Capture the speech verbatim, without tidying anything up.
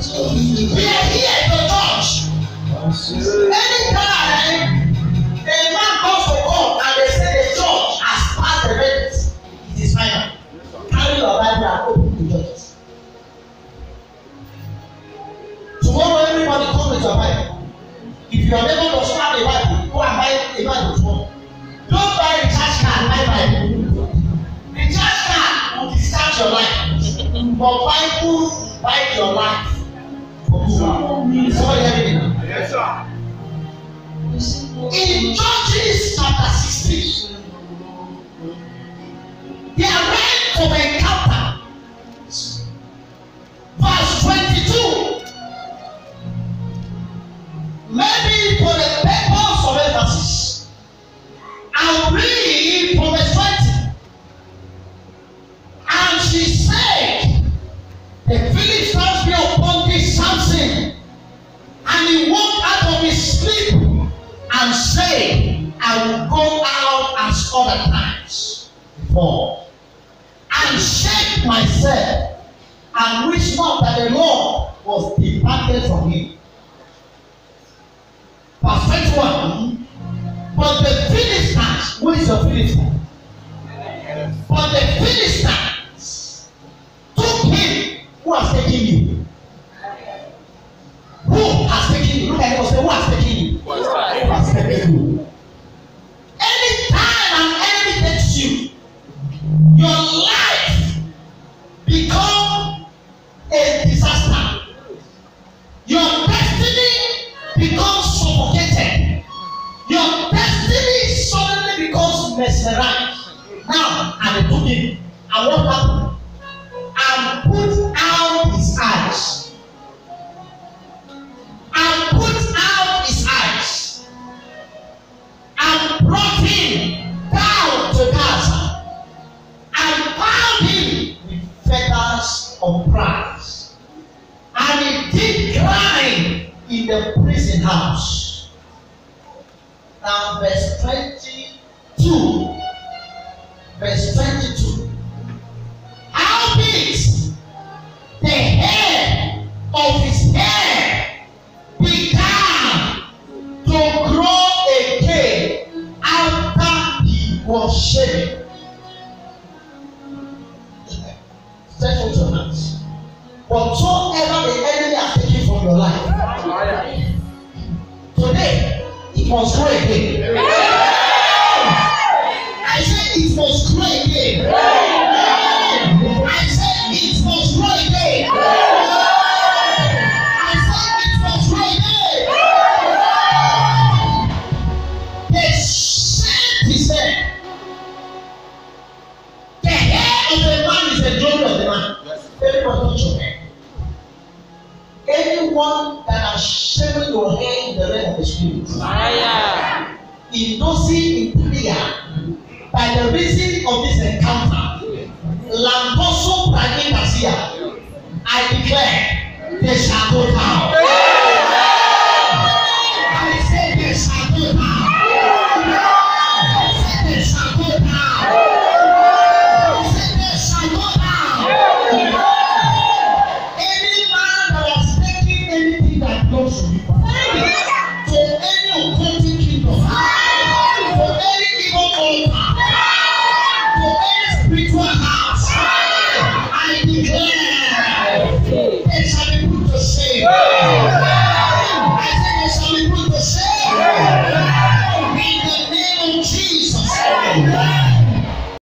We are here to judge. Anytime a man goes to court and they say the judge has passed the verdict, it is final. Carry your Bible and open the judges. Tomorrow, everybody come with your Bible. If your neighbor does not have a Bible, go and buy a Bible tomorrow. Don't buy a church card, buy Bible. The church card will discharge your life. But Bible buy your life. Somebody hear me now? Yes, sir. In Judges chapter sixteen, they are ready to encounter. Verse twenty-two. Maybe for the purpose of emphasis, I'll read from verse twenty. And she said, the Philistines be upon this Samson, and he woke out of his sleep and said, I will go out as other times before, and shake myself, and wish not that the Lord was departed from him. Verse twenty-one. But the Philistines, who is the Philistine? But the Philistines took him. Who has taken you? Who has taken you? Look at him and say, who has taken you? Who has taken you? Anytime an enemy takes you, your life becomes a disaster. Your destiny becomes suffocated. Your destiny suddenly becomes mesmerized. Now, and they took him. And what happened? And put out his eyes. And put out his eyes. And brought him down to Gaza. And bound him with fetters of brass. And he did cry in the prison house. Now, verse twenty-two. Verse twenty-two. Howbeit the hair of his head began to grow again after he was shaven. Stretch out your hands. Whatsoever the enemy has taken from your life, today it must grow again. I said it must grow again. I said it must grow again. I said it must grow again. They shaved his hair. The hair of the man is the glory of the man. Everybody touch your hair. Anyone that has shaven your hair in the realm of the spirit, in Dosi, in prayer, by the reason of this encounter, Lamboso Pragin Kasia, I declare they shall go down.